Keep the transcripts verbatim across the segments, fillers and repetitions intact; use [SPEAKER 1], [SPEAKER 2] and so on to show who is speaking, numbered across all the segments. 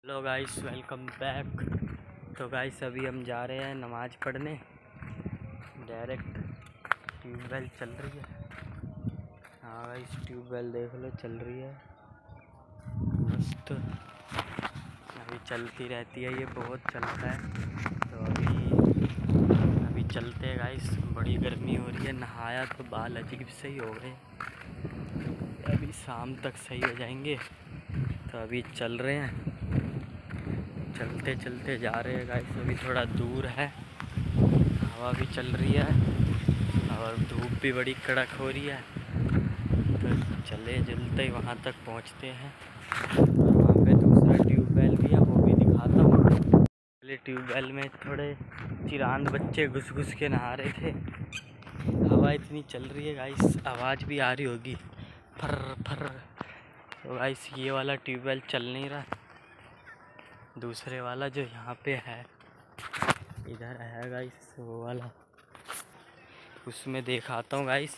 [SPEAKER 1] Hello guys, welcome back. तो guys अभी हम जा रहे हैं नमाज़ पढ़ने। डायरेक्ट ट्यूबवेल चल रही है। हाँ गाइस, ट्यूबवेल देख लो चल रही है मस्त। अभी चलती रहती है, ये बहुत चलता है। तो अभी अभी चलते हैं गाइस। बड़ी गर्मी हो रही है, नहाया तो बाल अजीब से ही हो गए। अभी शाम तक सही हो जाएंगे। तो अभी चल रहे हैं, चलते चलते जा रहे हैं गाइस। अभी थोड़ा दूर है, हवा भी चल रही है और धूप भी बड़ी कड़क हो रही है। तो चले जल्दी ही वहाँ तक पहुँचते हैं। वहाँ पे दूसरा ट्यूबवेल भी है, वो भी दिखाता हूँ। पहले ट्यूबवेल में थोड़े चिरांद बच्चे घुस घुस के नहा रहे थे। हवा इतनी चल रही है गाइस, आवाज़ भी आ रही होगी फर फर। तो गाइस ये वाला ट्यूबवेल चल नहीं रहा, दूसरे वाला जो यहाँ पे है, इधर है गाइस वो वाला, उसमें दिखाता हूँ गाइस।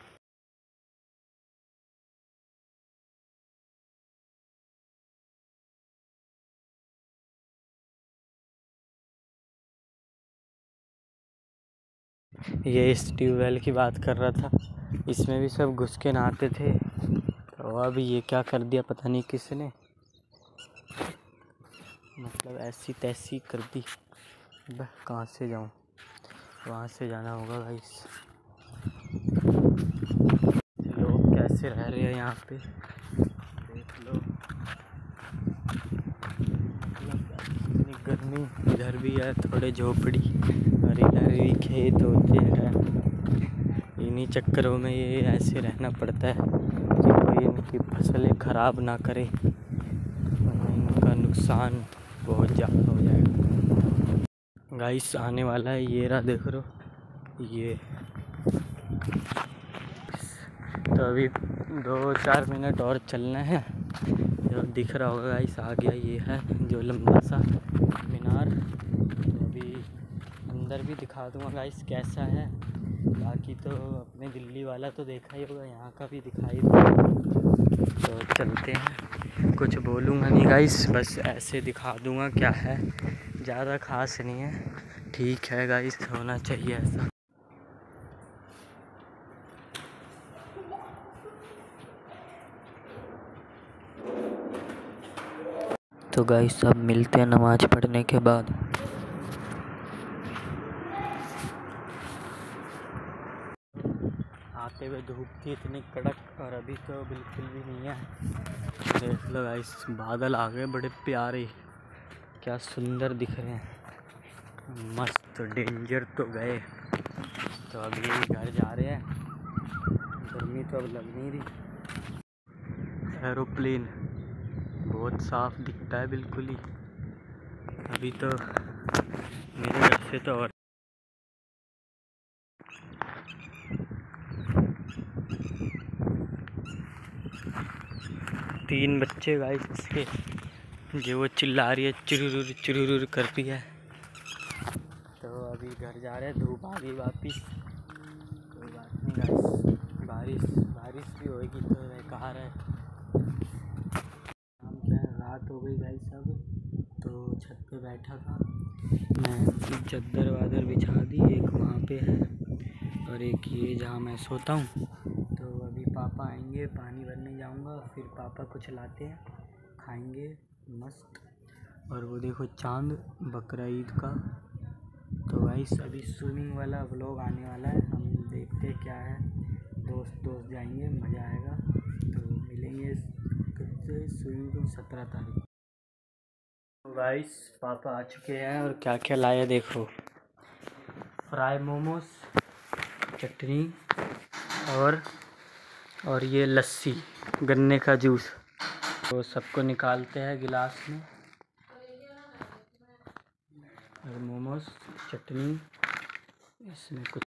[SPEAKER 1] ये इस ट्यूबवेल की बात कर रहा था, इसमें भी सब घुस के नहाते थे। तो अभी ये क्या कर दिया पता नहीं किसने, मतलब ऐसी तैसी कर दी। बह कहाँ से जाऊँ, वहाँ से जाना होगा गाइस। लोग कैसे रह रहे हैं यहाँ पे देख लो, इतनी गर्मी। इधर भी है थोड़े झोपड़ी और इधर भी खेत होते हैं। इन्हीं चक्करों में ये ऐसे रहना पड़ता है कि कोई इनकी फसलें ख़राब ना करे, वरना इनका नुकसान बहुत ज़्यादा हो जाएगा। गाइस आने वाला है, ये रहा देख लो ये। तो अभी दो चार मिनट और चलना है। जो दिख रहा होगा गाइस आ गया, ये है जो लंबा सा मीनार। तो अभी अंदर भी दिखा दूंगा गाइस कैसा है। बाकी तो अपने दिल्ली वाला तो देखा ही होगा, यहाँ का भी दिखाई दूँगा। तो चलते हैं, कुछ बोलूँगा नहीं गाइस, बस ऐसे दिखा दूँगा क्या है, ज़्यादा खास नहीं है। ठीक है गाइस, होना चाहिए ऐसा। तो गाइस अब मिलते हैं नमाज़ पढ़ने के बाद। आते हुए धूप थी इतनी कड़क, और अभी तो बिल्कुल भी नहीं है। देख लो गाइस, बादल आ गए बड़े प्यारे, क्या सुंदर दिख रहे हैं, मस्त। डेंजर तो गए। तो अभी घर जा रहे हैं, गर्मी तो अब लग नहीं रही। एरोप्लेन बहुत साफ दिखता है बिल्कुल ही। अभी तो मेरे घर से तो और तीन बच्चे गाइस इसके, जो वो चिल्ला रही है, चुरुरुर चुरुरुर कर रही है। तो अभी घर जा रहे हैं, धूप आ गई वापिस। कोई बात नहीं गाइस, बारिश बारिश भी होएगी तो बेकार है। शाम क्या रात हो गई गाइस अब। तो छत पे बैठा था मैं, चादर वादर बिछा दी, एक वहाँ पे है और एक ये जहाँ मैं सोता हूँ। तो अभी पापा आएंगे, पानी भरने जाऊँगा, फिर पापा कुछ लाते हैं, खाएंगे मस्त। और वो देखो चांद, बकरा ईद का। तो गाइस अभी स्विमिंग वाला व्लॉग आने वाला है, हम देखते हैं क्या है। दोस्त दोस्त जाएंगे, मज़ा आएगा। तो मिलेंगे कितने स्विमिंग पूल सत्रह तारीख। तो गाइस पापा आ चुके हैं और क्या क्या लाया देखो, फ्राई मोमोज, चटनी और और ये लस्सी, गन्ने का जूस। तो सबको निकालते हैं गिलास में। और मोमोज, चटनी, इसमें कुछ